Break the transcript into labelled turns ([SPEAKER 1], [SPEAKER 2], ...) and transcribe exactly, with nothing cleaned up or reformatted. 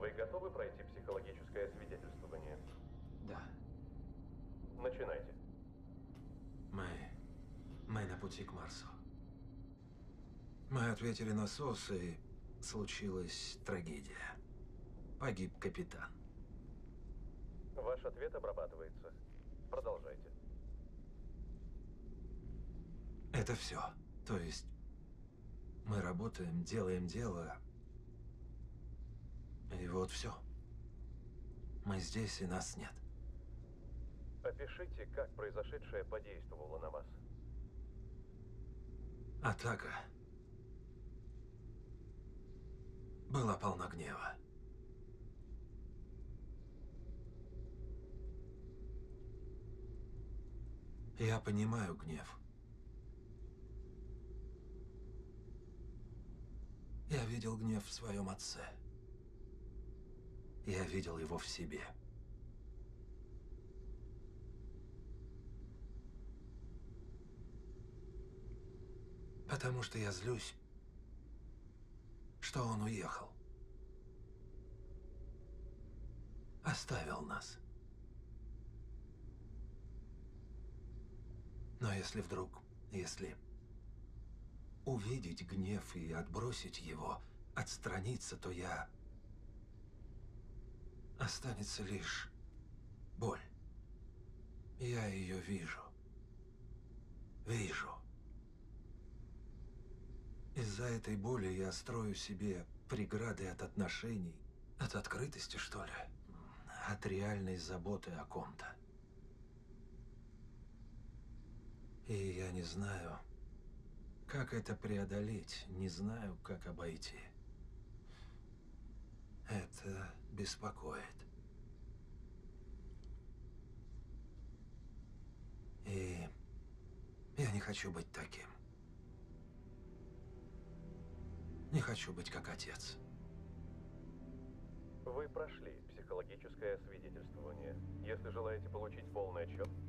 [SPEAKER 1] Вы готовы пройти психологическое свидетельствование?
[SPEAKER 2] Да.
[SPEAKER 1] Начинайте.
[SPEAKER 2] Мы... мы на пути к Марсу. Мы ответили на СОС, и случилась трагедия. Погиб капитан.
[SPEAKER 1] Ваш ответ обрабатывается. Продолжайте.
[SPEAKER 2] Это все. То есть мы работаем, делаем дело, и вот все. Мы здесь, и нас нет.
[SPEAKER 1] Опишите, как произошедшее подействовало на вас.
[SPEAKER 2] Атака была полна гнева. Я понимаю гнев. Я видел гнев в своем отце. Я видел его в себе. Потому что я злюсь, что он уехал. Оставил нас. Но если вдруг, если увидеть гнев и отбросить его, отстраниться, то я... Останется лишь боль. Я ее вижу. Вижу. Из-за этой боли я строю себе преграды от отношений, от открытости, что ли, от реальной заботы о ком-то. И я не знаю, как это преодолеть, не знаю, как обойти. Это беспокоит. И я не хочу быть таким. Не хочу быть как отец.
[SPEAKER 1] Вы прошли психологическое свидетельствование. Если желаете получить полный отчет,